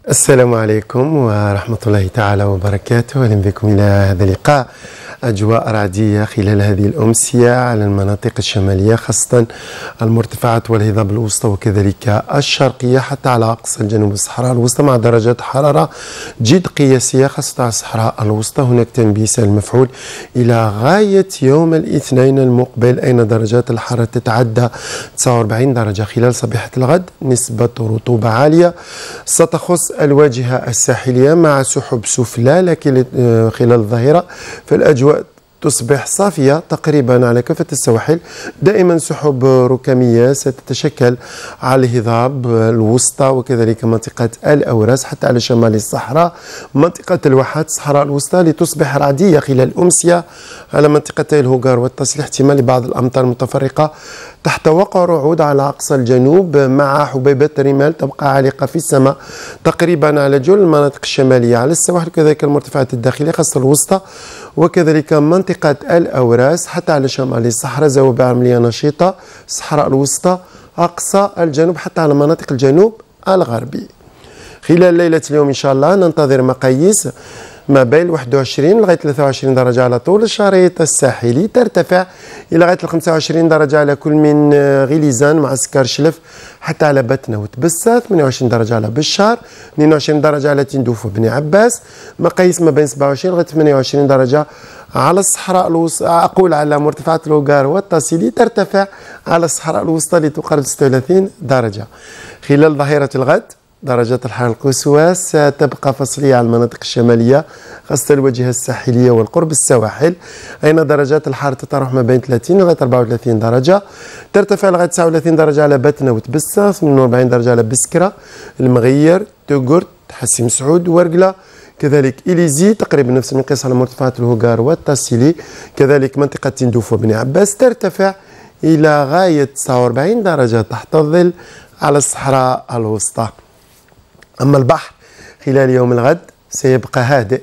السلام عليكم ورحمة الله تعالى وبركاته. أهلا بكم إلى هذا اللقاء. أجواء رعدية خلال هذه الأمسية على المناطق الشمالية، خاصة المرتفعات والهضاب الوسطى وكذلك الشرقية حتى على أقصى الجنوب الصحراء الوسطى، مع درجات حرارة جد قياسية خاصة على الصحراء الوسطى. هناك تنبيس المفعول إلى غاية يوم الاثنين المقبل، أين درجات الحرارة تتعدى 49 درجة. خلال صبيحة الغد نسبة رطوبة عالية ستخص الواجهة الساحلية مع سحب سفلى، لكن خلال الظهيرة فالأجواء تصبح صافية تقريبا على كافة السواحل. دائما سحب ركامية ستتشكل على الهضاب الوسطى وكذلك منطقة الأوراس حتى على شمال الصحراء، منطقة الواحات الصحراء الوسطى، لتصبح رعدية خلال الأمسية على منطقتي الهوغار والتصل، احتمال بعض الأمطار المتفرقة تحت وقع رعود على أقصى الجنوب، مع حبيبات رمال تبقى عالقة في السماء تقريبا على جل المناطق الشمالية على السواحل، كذلك المرتفعات الداخلية خاصة الوسطى وكذلك منطقة الأوراس حتى على شمال الصحراء. زوابع عملية نشيطة الصحراء الوسطى أقصى الجنوب حتى على مناطق الجنوب الغربي. خلال ليلة اليوم إن شاء الله ننتظر مقاييس ما بين 21 لغاية 23 درجة على طول الشريط الساحلي، ترتفع إلى غاية 25 درجة على كل من غليزان معسكر شلف حتى على بتنة وتبسة، 28 درجة على بشار، 22 درجة على تندوف وبني عباس. مقاييس ما بين 27 لغاية 28 درجة على الصحراء الوسطى، أقول على مرتفعات الهوغار والتصيلي، ترتفع على الصحراء الوسطى لتقارب 36 درجة. خلال ظهيرة الغد درجات الحرارة القصوى ستبقى فصلية على المناطق الشمالية خاصة الواجهة الساحلية والقرب السواحل، أين درجات الحرارة تتراوح ما بين 30 لغاية 34 درجة، ترتفع لغاية 39 درجة على بتنة وتبسة، 48 درجة على بسكرة، المغير، تقرت، حسيم سعود، ورقلة، كذلك إليزي تقريبا نفس المقياس على مرتفعات الهوغار والتصيلي، كذلك منطقة تندوف وبني عباس ترتفع إلى غاية 49 درجة تحت الظل على الصحراء الوسطى. أما البحر خلال يوم الغد سيبقى هادئ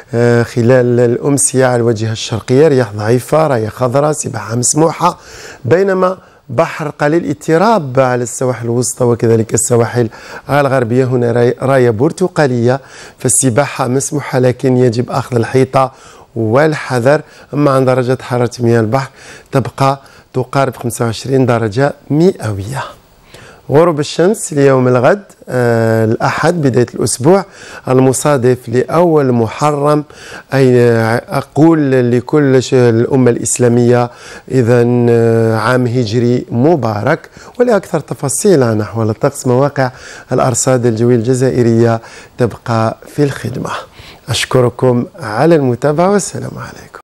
خلال الأمسية على الواجهة الشرقية، رياح ضعيفة، راية خضراء، سباحة مسموحة، بينما بحر قليل اضطراب على السواحل الوسطى وكذلك السواحل الغربية، هنا راية برتقالية، فالسباحة مسموحة لكن يجب أخذ الحيطة والحذر. أما عن درجة حرارة مياه البحر تبقى تقارب 25 درجة مئوية. غروب الشمس ليوم الغد الأحد بداية الأسبوع المصادف لأول محرم، أي أقول لكل الأمة الإسلامية إذا عام هجري مبارك. ولأكثر تفاصيل عن أحوال الطقس مواقع الأرصاد الجوية الجزائرية تبقى في الخدمة. أشكركم على المتابعة والسلام عليكم.